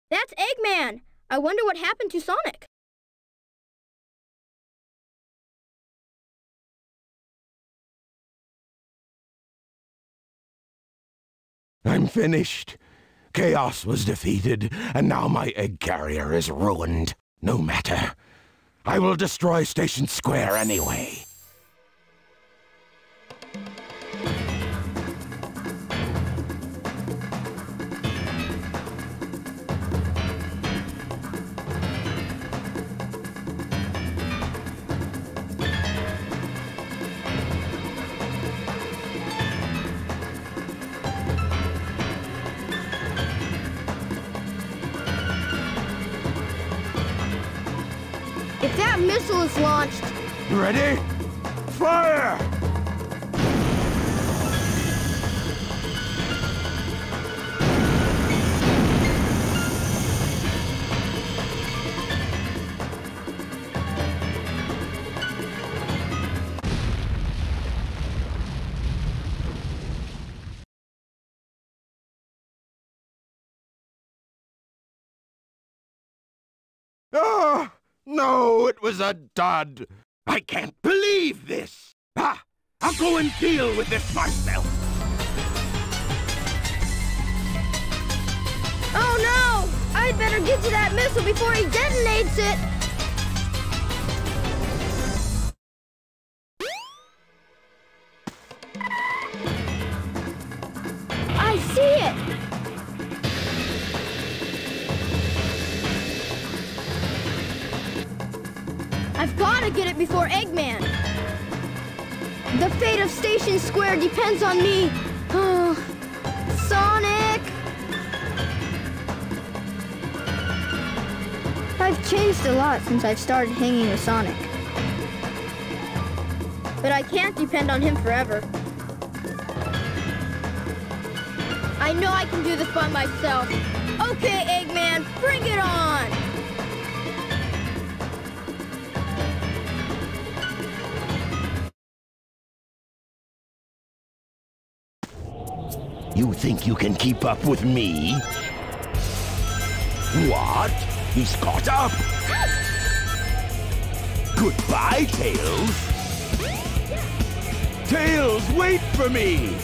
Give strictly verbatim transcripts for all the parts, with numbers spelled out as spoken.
That's Eggman! I wonder what happened to Sonic. I'm finished. Chaos was defeated, and now my egg carrier is ruined. No matter. I will destroy Station Square anyway. If that missile is launched... Ready? Fire! Ah! No, it was a dud. I can't believe this. Ah, I'll go and deal with this myself. Oh no! I'd better get to that missile before he detonates it! I see it! I've got to get it before Eggman. The fate of Station Square depends on me. Oh, Sonic! I've changed a lot since I've started hanging with Sonic. But I can't depend on him forever. I know I can do this by myself. Okay, Eggman, bring it on! You think you can keep up with me? What? He's caught up! Goodbye, Tails! Tails, wait for me!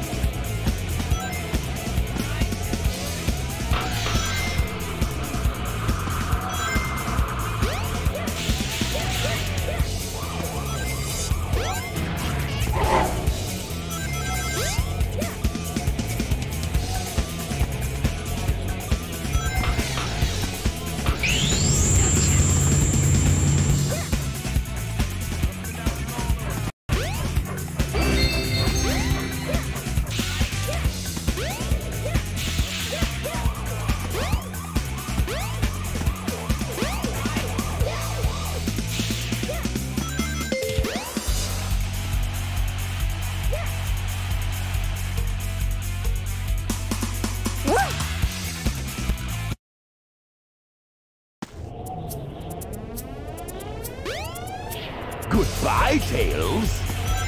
Goodbye, Tails!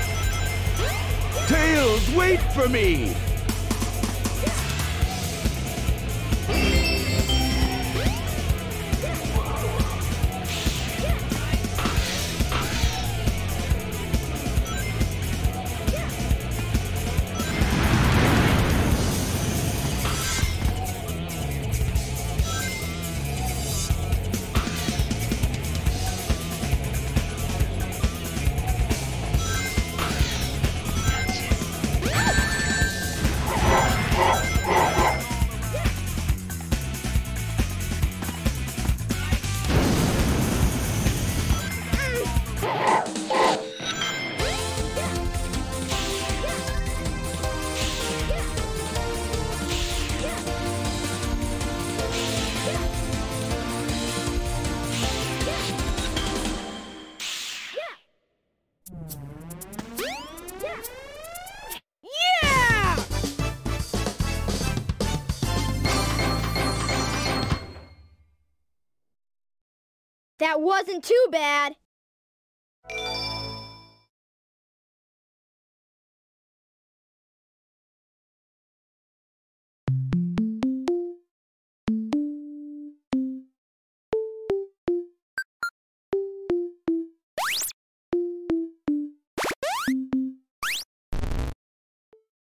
Tails, wait for me! That wasn't too bad.